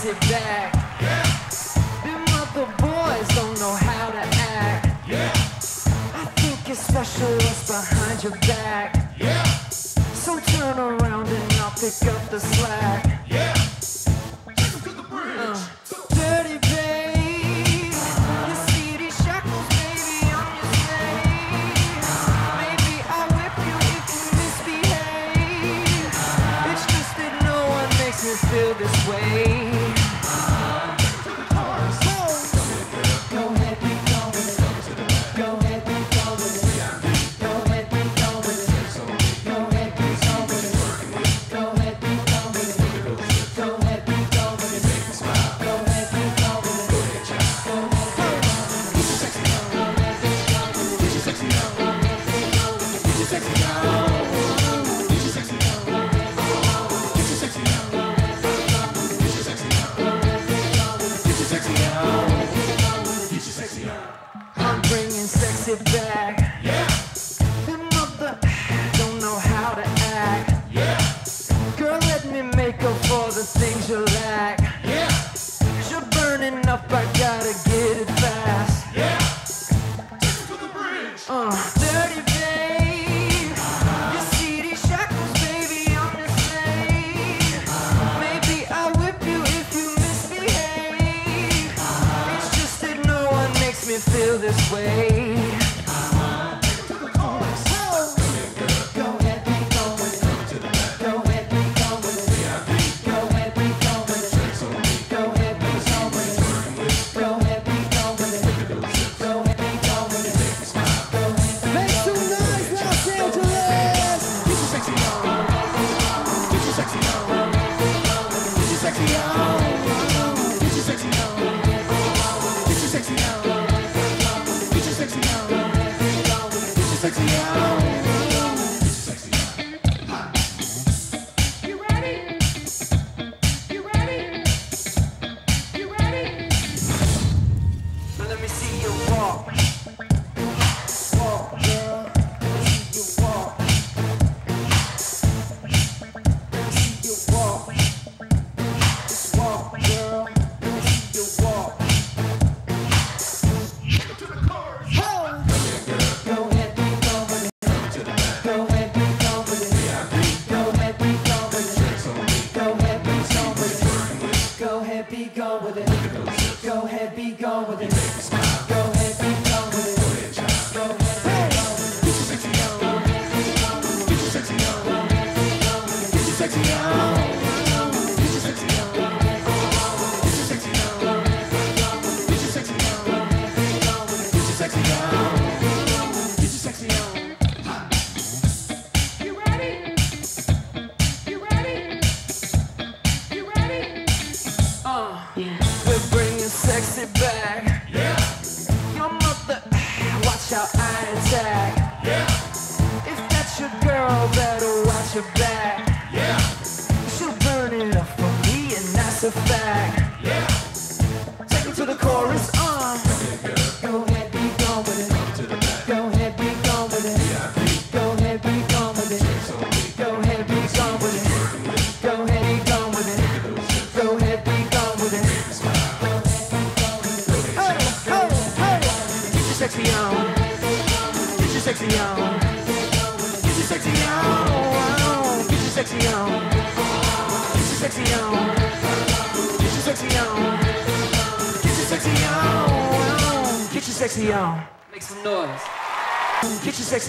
sexy back. Them other boys don't know how to act. I think it's special what's behind your back. So turn around and I'll pick up the slack. Dirty babe, you see these shackles, baby, I'm your slave. Maybe I'll whip you if you misbehave. It's just that no one makes me feel this way. I'm bringing sexy back. Them mother don't know how to act. Girl, let me make up for the things you lack. You're burning up, I gotta get it fast. Dirty babe, you see these shackles, baby, I'm your slave. Maybe I'll whip you if you misbehave. It's just that no one makes me feel this way. Be gone with it. Go ahead, be gone with it. Go ahead, be gone with it. Go ahead, be gone with it. Get your sexy on. Get your sexy on. Get your sexy on. Get your sexy on. Get your sexy on. Get your sexy on. Get your sexy on. Get your sexy on. You ready? You ready? You ready? We're bringing sexy back. Your mother, watch how I attack. If that's your girl, better watch your back. She'll burn it up for me, and that's a fact. Take me to the chorus, Go ahead, be gone with it. Go ahead, be gone with it. Go ahead, be gone with it. Go ahead, be gone with it. Go ahead, be gone with it. Go ahead, be gone with it. Get your sexy on. Get your sexy on. Get your sexy on. Get your sexy on. Get your sexy on. Get your sexy on. Get your sexy on. Get your sexy on. Make some noise. Get your sexy